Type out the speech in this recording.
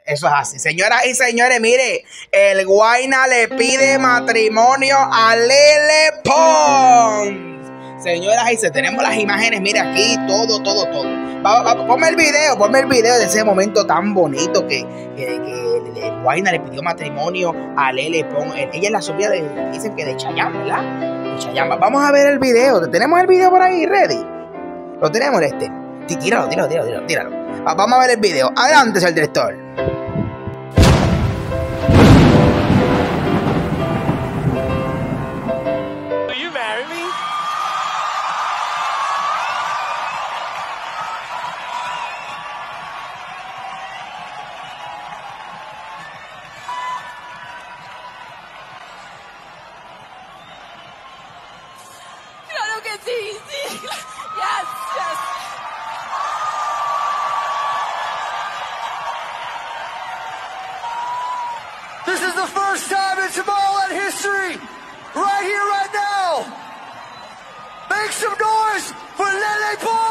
Eso es así. Señoras y señores, mire, el Guayna le pide matrimonio a Lele Pons. Señoras y señores, tenemos las imágenes, mire aquí, todo. Ponme el video de ese momento tan bonito que el Guayna le pidió matrimonio a Lele Pons. Ella es la sobrina dicen que de Chayanne, ¿verdad? De Chayanne. Vamos a ver el video. ¿Tenemos el video por ahí, ready? Lo tenemos, Tíralo. Vamos a ver el video. Adelante, señor director. Claro que sí. Yes. This is the first time in Tomorrowland history, right here, right now. Make some noise for Lele Pons!